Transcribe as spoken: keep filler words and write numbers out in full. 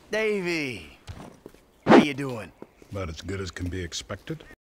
Davey, how you doing? About as good as can be expected.